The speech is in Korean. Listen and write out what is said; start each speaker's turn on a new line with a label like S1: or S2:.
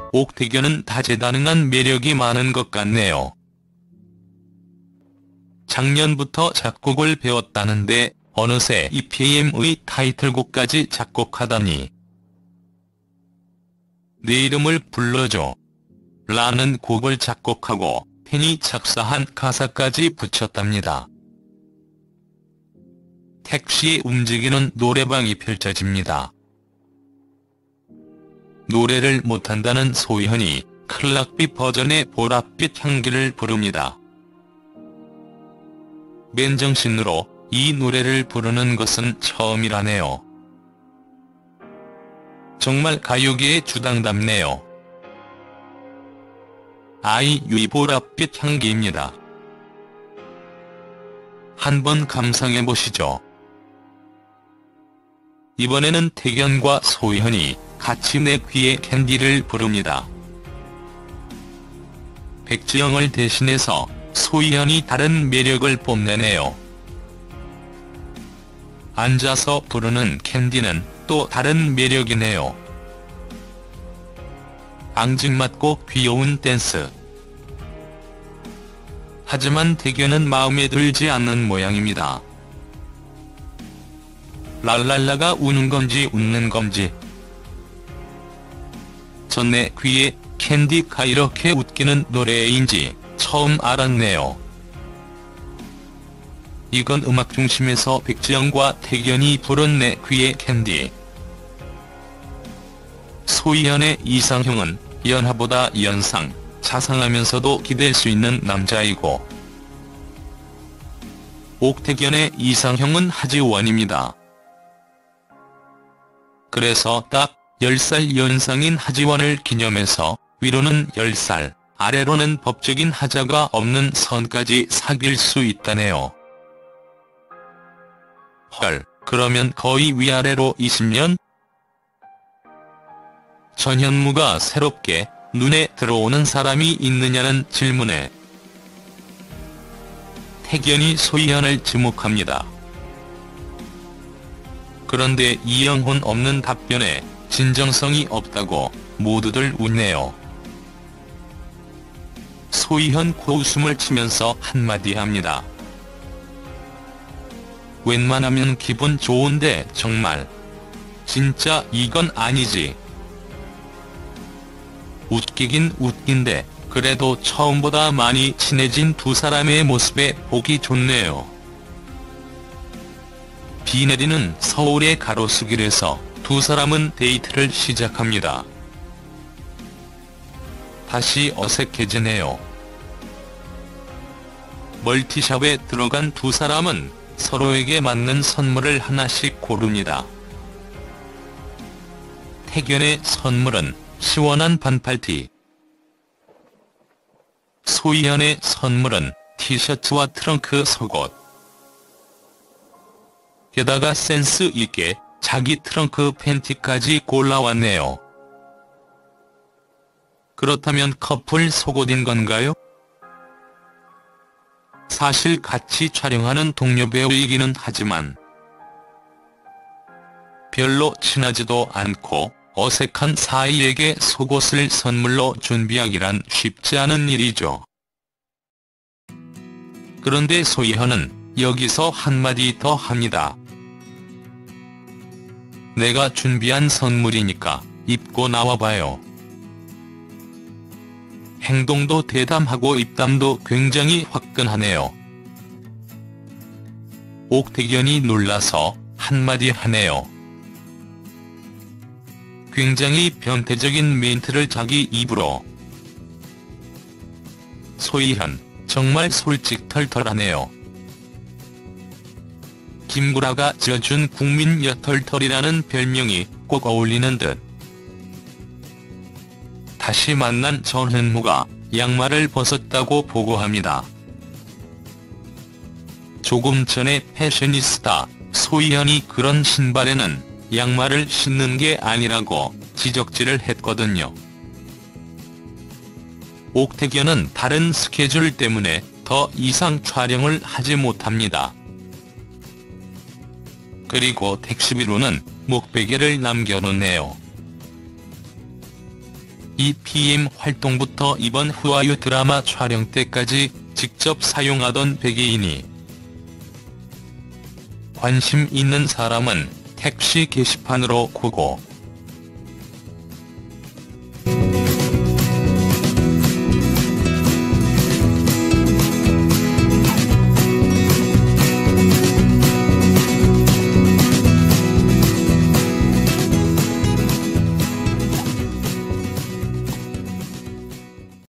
S1: 옥태견은 다재다능한 매력이 많은 것 같네요. 작년부터 작곡을 배웠다는데 어느새 EPM의 타이틀곡까지 작곡하다니. 내 이름을 불러줘 라는 곡을 작곡하고 팬이 작사한 가사까지 붙였답니다. 택시에 움직이는 노래방이 펼쳐집니다. 노래를 못한다는 소희현이 클락비 버전의 보랏빛 향기를 부릅니다. 맨정신으로 이 노래를 부르는 것은 처음이라네요. 정말 가요계의 주당답네요. 아이유의 보랏빛 향기입니다. 한번 감상해보시죠. 이번에는 태견과 소희현이 같이 내 귀에 캔디를 부릅니다. 백지영을 대신해서 소희현이 다른 매력을 뽐내네요. 앉아서 부르는 캔디는 또 다른 매력이네요. 앙증맞고 귀여운 댄스. 하지만 태견은 마음에 들지 않는 모양입니다. 랄랄라가 우는 건지 웃는 건지. 전 내 귀에 캔디가 이렇게 웃기는 노래인지 처음 알았네요. 이건 음악 중심에서 백지영과 태견이 부른 내 귀에 캔디. 소희현의 이상형은 연하보다 연상, 자상하면서도 기댈 수 있는 남자이고, 옥태견의 이상형은 하지원입니다. 그래서 딱 10살 연상인 하지원을 기념해서 위로는 10살, 아래로는 법적인 하자가 없는 선까지 사귈 수 있다네요. 헐, 그러면 거의 위아래로 20년? 전현무가 새롭게 눈에 들어오는 사람이 있느냐는 질문에 태견이 소희현을 지목합니다. 그런데 이영혼 없는 답변에 진정성이 없다고 모두들 웃네요. 소희현 코웃음을 치면서 한마디 합니다. 웬만하면 기분 좋은데 정말 진짜 이건 아니지. 웃기긴 웃긴데 그래도 처음보다 많이 친해진 두 사람의 모습에 보기 좋네요. 비 내리는 서울의 가로수길에서 두 사람은 데이트를 시작합니다. 다시 어색해지네요. 멀티샵에 들어간 두 사람은 서로에게 맞는 선물을 하나씩 고릅니다. 태견의 선물은 시원한 반팔티. 소희현의 선물은 티셔츠와 트렁크 속옷. 게다가 센스 있게 자기 트렁크 팬티까지 골라왔네요. 그렇다면 커플 속옷인 건가요? 사실 같이 촬영하는 동료 배우이기는 하지만 별로 친하지도 않고 어색한 사이에게 속옷을 선물로 준비하기란 쉽지 않은 일이죠. 그런데 소희현은 여기서 한마디 더 합니다. 내가 준비한 선물이니까 입고 나와봐요. 행동도 대담하고 입담도 굉장히 화끈하네요. 옥태견이 놀라서 한마디 하네요. 굉장히 변태적인 멘트를 자기 입으로. 소희현, 정말 솔직털털하네요. 김구라가 지어준 국민 여털털이라는 별명이 꼭 어울리는 듯. 다시 만난 전현무가 양말을 벗었다고 보고합니다. 조금 전에 패셔니스타 소희현이 그런 신발에는 양말을 신는 게 아니라고 지적질을 했거든요. 옥태견은 다른 스케줄 때문에 더 이상 촬영을 하지 못합니다. 그리고 택시비로는 목베개를 남겨놓네요. 이 PM 활동부터 이번 후아유 드라마 촬영 때까지 직접 사용하던 베개이니 관심 있는 사람은 택시 게시판으로 고고.